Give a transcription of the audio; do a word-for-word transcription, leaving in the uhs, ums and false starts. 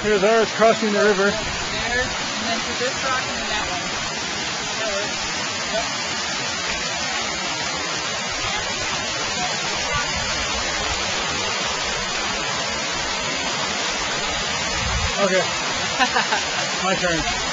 Here's ours crossing the river. There's, and then to this rock and then that one. That works. Yep. Okay. My turn.